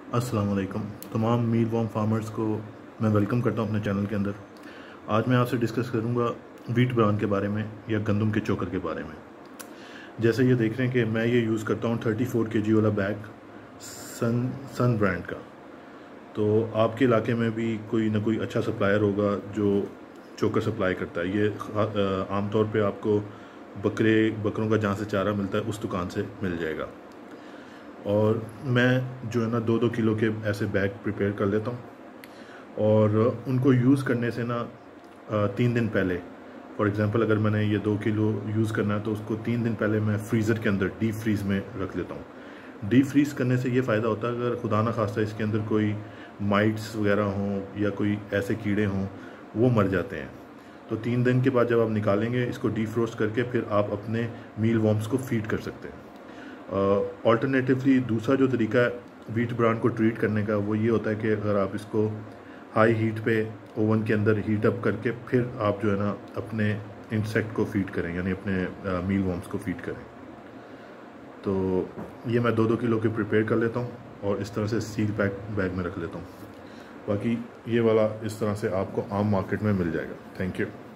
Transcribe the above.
अस्सलाम वालेकुम। तमाम मील वॉर्म फार्मर्स को मैं वेलकम करता हूं अपने चैनल के अंदर। आज मैं आपसे डिस्कस करूंगा वीट ब्रान के बारे में या गंदम के चोकर के बारे में। जैसे ये देख रहे हैं कि मैं ये यूज़ करता हूं 34 kg वाला बैग सन ब्रांड का। तो आपके इलाके में भी कोई ना कोई अच्छा सप्लायर होगा जो चोकर सप्लाई करता है। ये आमतौर पे आपको बकरों का जहाँ से चारा मिलता है उस दुकान से मिल जाएगा। और मैं जो है ना 2-2 किलो के ऐसे बैग प्रिपेयर कर लेता हूँ और उनको यूज़ करने से ना 3 दिन पहले, फॉर एग्ज़ाम्पल अगर मैंने ये 2 किलो यूज़ करना है तो उसको 3 दिन पहले मैं फ्रीज़र के अंदर डीप फ्रीज़ में रख लेता हूँ। डीप फ्रीज़ करने से ये फ़ायदा होता है अगर खुदा ना खास्ता इसके अंदर कोई माइट्स वगैरह हों या कोई ऐसे कीड़े हों वो मर जाते हैं। तो 3 दिन के बाद जब आप निकालेंगे इसको डीफ्रोस्ट करके फिर आप अपने मील वॉर्म्स को फीड कर सकते हैं। ऑल्टरनेटिवली दूसरा जो तरीका है वीट ब्रान को ट्रीट करने का वो ये होता है कि अगर आप इसको हाई हीट पे ओवन के अंदर हीट अप करके फिर आप जो है ना अपने इंसेक्ट को फीड करें, यानी अपने मील वॉर्म्स को फीड करें। तो ये मैं 2-2 किलो के प्रिपेयर कर लेता हूँ और इस तरह से सील पैक बैग में रख लेता हूँ। बाकी ये वाला इस तरह से आपको आम मार्केट में मिल जाएगा। Thank you.